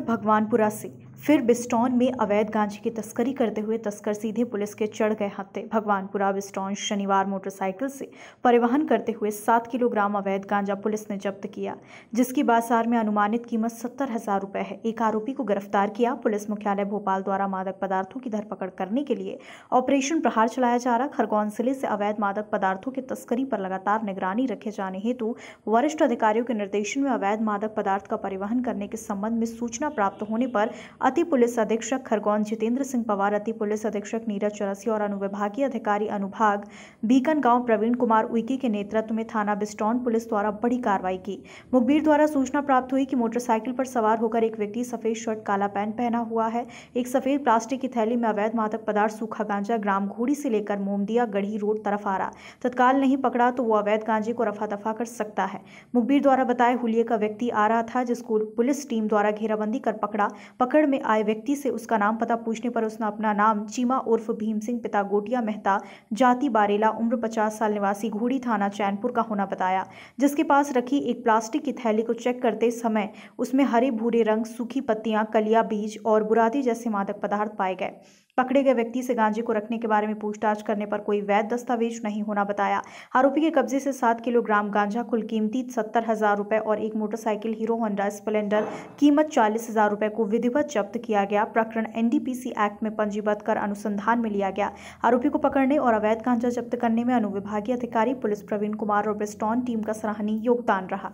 भगवानपुरा से फिर बिस्टॉन में अवैध गांजे की तस्करी करते हुए तस्कर सीधे पुलिस के चढ़ गए हत्थे। भगवानपुरा बिस्टॉन शनिवार मोटरसाइकिल से परिवहन करते हुए 7 किलोग्राम अवैध गांजा पुलिस ने जब्त किया, जिसकी बाजार में अनुमानित कीमत 70,000 रुपए है। एक आरोपी को गिरफ्तार किया। पुलिस मुख्यालय भोपाल द्वारा मादक पदार्थों की धरपकड़ करने के लिए ऑपरेशन प्रहार चलाया जा रहा। खरगोन जिले से अवैध मादक पदार्थों की तस्करी पर लगातार निगरानी रखे जाने हेतु वरिष्ठ अधिकारियों के निर्देशन में अवैध मादक पदार्थ का परिवहन करने के संबंध में सूचना प्राप्त होने पर अति पुलिस अधीक्षक खरगोन जितेंद्र सिंह पवार, अति पुलिस अधीक्षक नीरज चौरसिया और अनुविभागीय अधिकारी अनुभाग बीकन गांव प्रवीण कुमार उइके के नेतृत्व में थाना बिस्टॉन पुलिस द्वारा बड़ी कार्रवाई की। मुखबिर द्वारा सूचना प्राप्त हुई कि मोटरसाइकिल पर सवार होकर एक व्यक्ति सफेद शर्ट काला पैंट पहना हुआ है, एक सफेद प्लास्टिक की थैली में अवैध मादक पदार्थ सूखा गांजा ग्राम घोड़ी से लेकर मोमदिया गढ़ी रोड तरफ आ रहा। तत्काल नहीं पकड़ा तो वो अवैध गांजे को रफा दफा कर सकता है। मुखबिर द्वारा बताए हुलिये का व्यक्ति आ रहा था, जिसको पुलिस टीम द्वारा घेराबंदी कर पकड़ा। पकड़ में आए व्यक्ति से उसका नाम पता पूछने पर उसने अपना नाम चीमा उर्फ भीम सिंह, पिता गोटिया मेहता, जाति बारेला, उम्र 50 साल, निवासी घोड़ी, थाना चैनपुर का होना बताया। जिसके पास रखी एक प्लास्टिक की थैली को चेक करते समय उसमें हरे भूरे रंग, सूखी पत्तियां, कलिया, बीज और बुरादी जैसे मादक पदार्थ पाए गए। पकड़े गए व्यक्ति से गांजे को रखने के बारे में पूछताछ करने पर कोई वैध दस्तावेज नहीं होना बताया। आरोपी के कब्जे से 7 किलोग्राम गांजा, कुल कीमती 70,000 रुपए और एक मोटरसाइकिल हीरो होंडा स्प्लेंडर कीमत 40,000 रुपए को विधिवत जब्त किया गया। प्रकरण एनडीपीसी एक्ट में पंजीबद्ध कर अनुसंधान में लिया गया। आरोपी को पकड़ने और अवैध गांजा जब्त करने में अनुविभागीय अधिकारी पुलिस प्रवीण कुमार और बिस्टॉन टीम का सराहनीय योगदान रहा।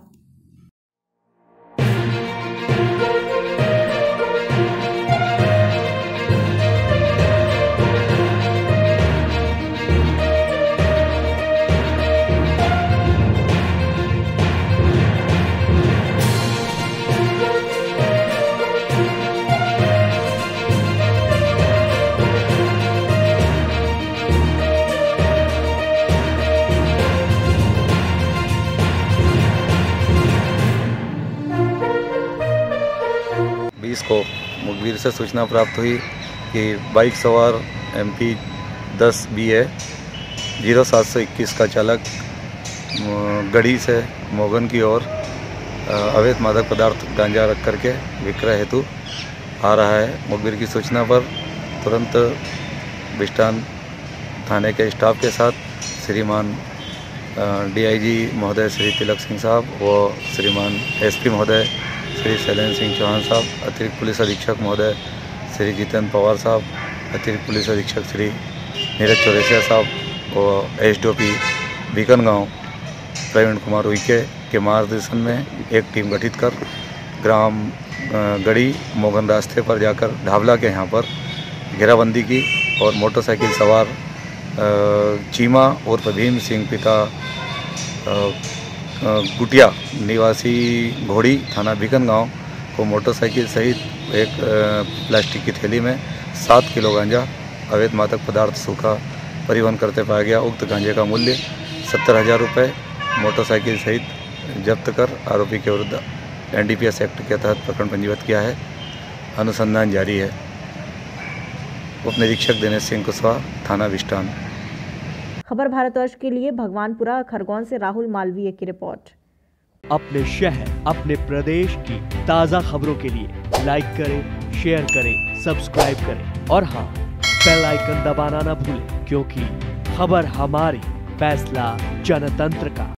को मुखबिर से सूचना प्राप्त हुई कि बाइक सवार MP 10 BA 0721 का चालक गढ़ी से मोगन की ओर अवैध मादक पदार्थ गांजा रख करके विक्रय हेतु आ रहा है। मुखबिर की सूचना पर तुरंत बिस्टॉन थाने के स्टाफ के साथ श्रीमान DIG महोदय श्री तिलक सिंह साहब व श्रीमान SP महोदय श्री शैलेंद्र सिंह चौहान साहब, अतिरिक्त पुलिस अधीक्षक महोदय श्री जितेंद्र पवार साहब, अतिरिक्त पुलिस अधीक्षक श्री नीरज चौरसिया साहब और SDOP बीकन गांव प्रवीण कुमार उइके के मार्गदर्शन में एक टीम गठित कर ग्राम गढ़ी मोगन रास्ते पर जाकर ढाबला के यहाँ पर घेराबंदी की और मोटरसाइकिल सवार चीमा उर्फ भीम सिंह, पिता गुटिया, निवासी घोड़ी, थाना बीकन गांव को मोटरसाइकिल सहित एक प्लास्टिक की थैली में 7 किलो गांजा अवैध मादक पदार्थ सूखा परिवहन करते पाया गया। उक्त गांजे का मूल्य 70,000 रुपये मोटरसाइकिल सहित जब्त कर आरोपी के विरुद्ध NDPS एक्ट के तहत प्रकरण पंजीबद्ध किया है। अनुसंधान जारी है। उप निरीक्षक दिनेश सिंह कुशवाहा, थाना बिस्टॉन। खबर भारतवर्ष के लिए भगवानपुरा खरगोन से राहुल मालवीय की रिपोर्ट। अपने शहर, अपने प्रदेश की ताज़ा खबरों के लिए लाइक करें, शेयर करें, सब्सक्राइब करें और हाँ, बेल आइकन दबाना ना भूलें, क्योंकि खबर हमारी, फैसला जनतंत्र का।